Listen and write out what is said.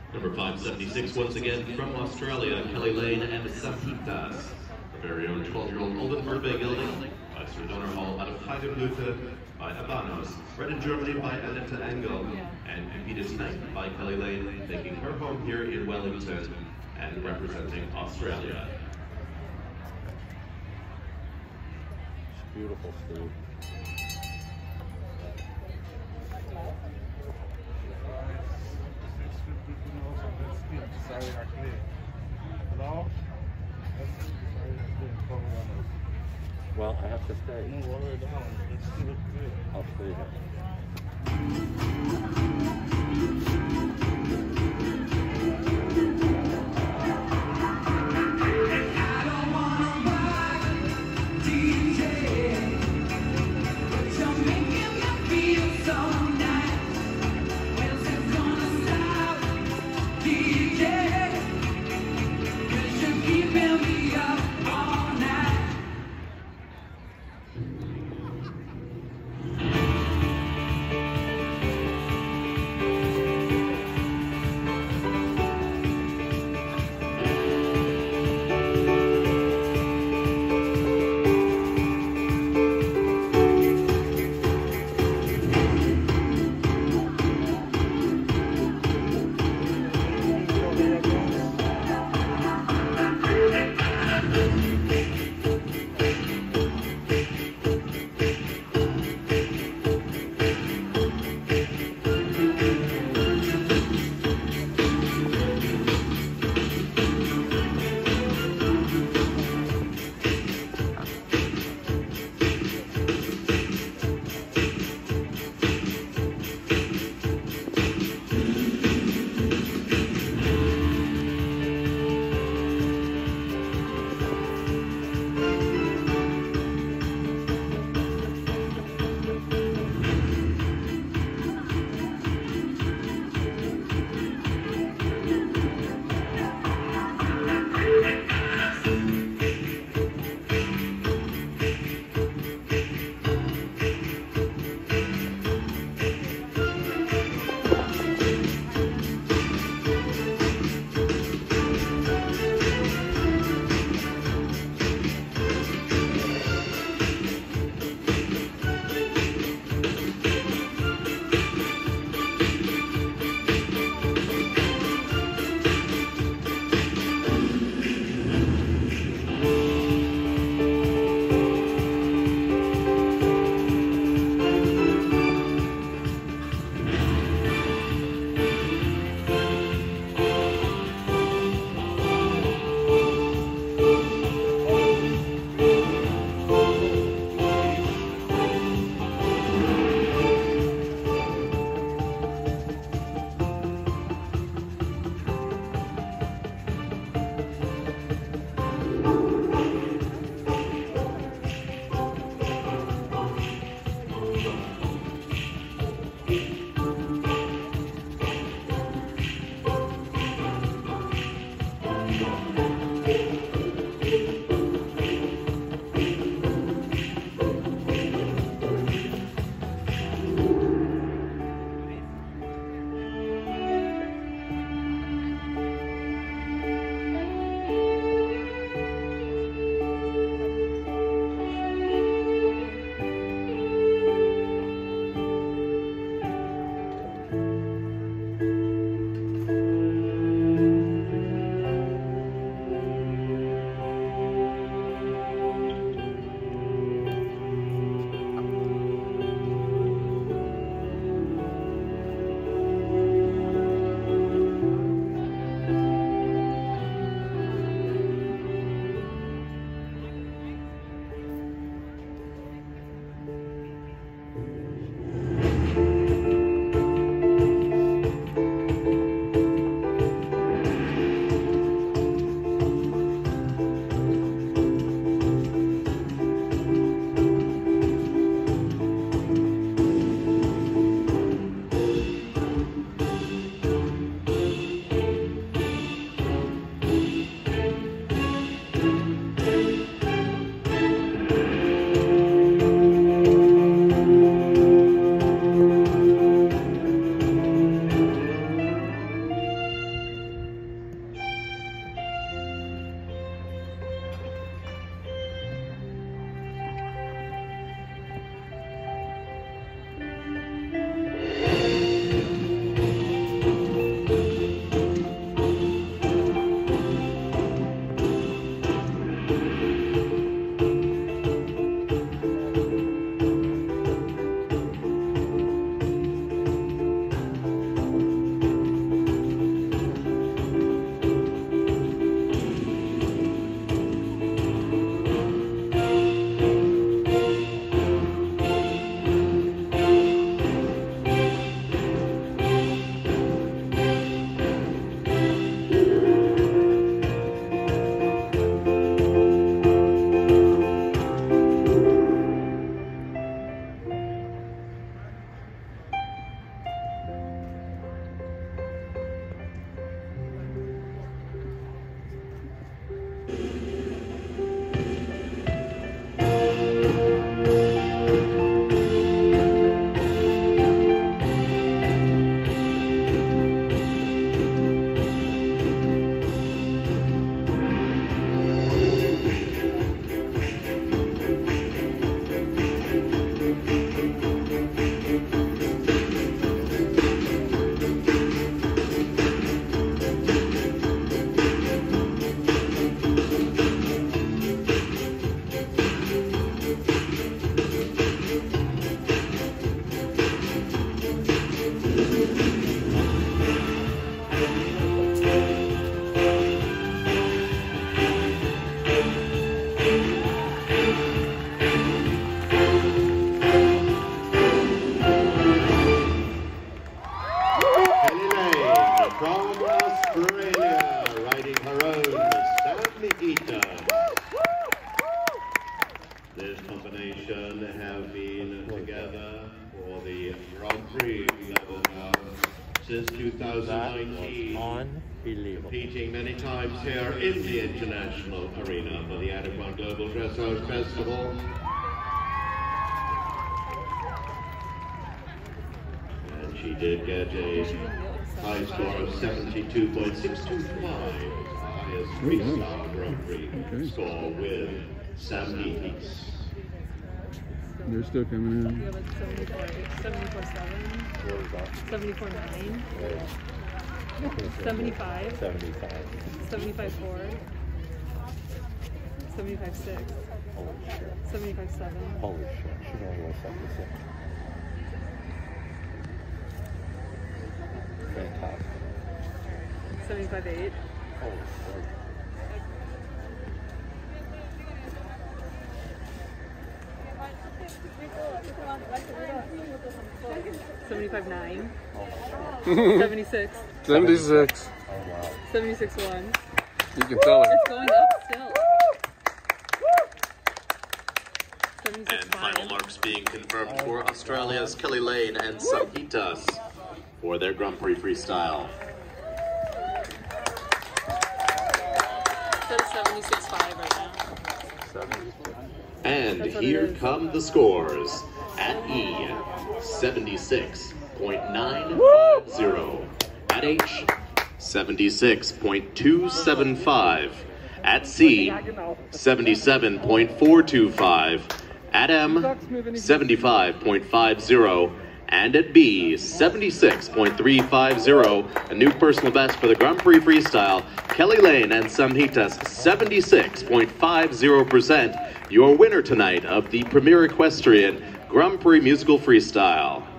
Number 576, once again from Australia, Kelly Lane and Sapitas. Our very own 12-year-old Oldenburg gelding by Sir Donner Hall out of Heidelblüte by Abanos. Bred in Germany by Annette Engel and competed tonight by Kelly Lane, making her home here in Wellington and representing Australia. Beautiful, Steve. Well, I have to stay. No, roll her down. It's still good. I'll stay Prix level now since 2019. Unbelievable. Competing many times here in the international arena for the Adequan Global Dressage Festival. And she did get a high score of 72.625, highest Freestyle Grand Prix score with Siggy. They're still coming in. You have like 74.7, 74.9, 75, 75. 75.4, 75.6, Holy shit. 75.7, Holy shit. She's only going 76. Fantastic. 75.8, Holy shit. 75.9, 76, 76. Oh wow. 76.1. You can tell her. It's going up still. And final marks being confirmed for Australia's Kelly Lane and Samhitas for their Grand Prix Freestyle. That's 76.5 right now. And here come the scores. At E, 76.950. At H, 76.275. At C, 77.425. At M, 75.50. And at B, 76.350. A new personal best for the Grand Prix Freestyle. Kelly Lane and Samhitas, 76.50%. Your winner tonight of the Premier Equestrian Grand Prix Musical Freestyle.